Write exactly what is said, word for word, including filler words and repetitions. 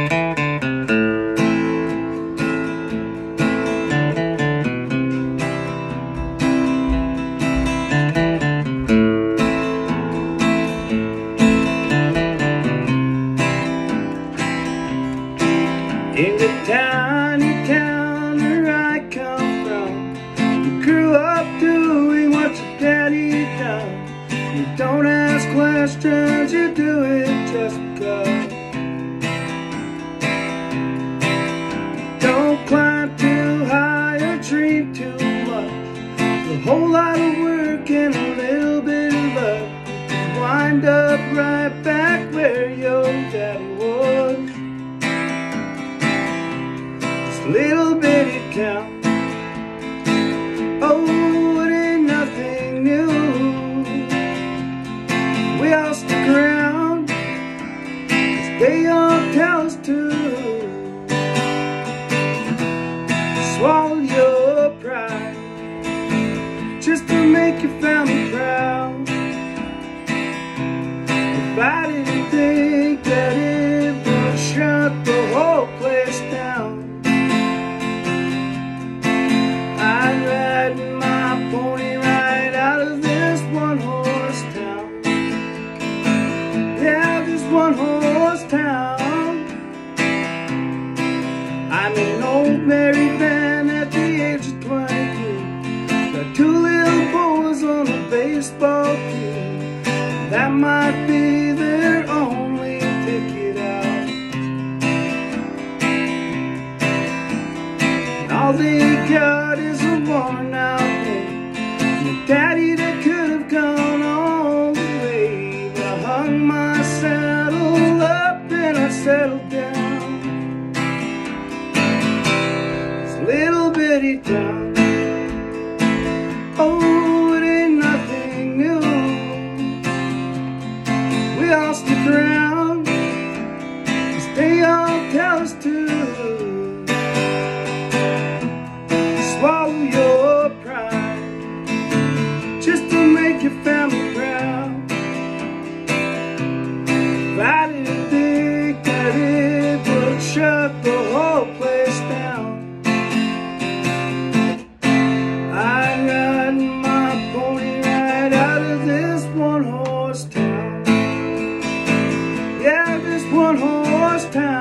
In the tiny town where I come from, you grew up doing what your daddy done. You don't ask questions, you do it just because. Don't climb too high or dream too much. A whole lot of work and a little bit of luck, you can wind up right back where your daddy was. Little bitty town, oh, it ain't nothing new. We all stick around, 'cause they all tell us to. Swallow your pride, just to make your family proud. If I didn't think that it would shut the whole place down, I'd ride my pony right out of this one-horse town. Yeah, this one-horse town. I'm an old married man at the age of twenty-three. Got two little boys on the baseball team. That might be their only ticket out. And all they got is a worn out name, and a daddy that could have gone all the way. But I hung my saddle up and I settled down. This little bitty town, oh, it ain't nothing new. We all stick around, 'cause they all tell us to. Swallow your pride, just to make your family proud. If I didn't think that it would shut the whole place down, I'd ride my pony right out of this one-horse town. Yeah, this one-horse town.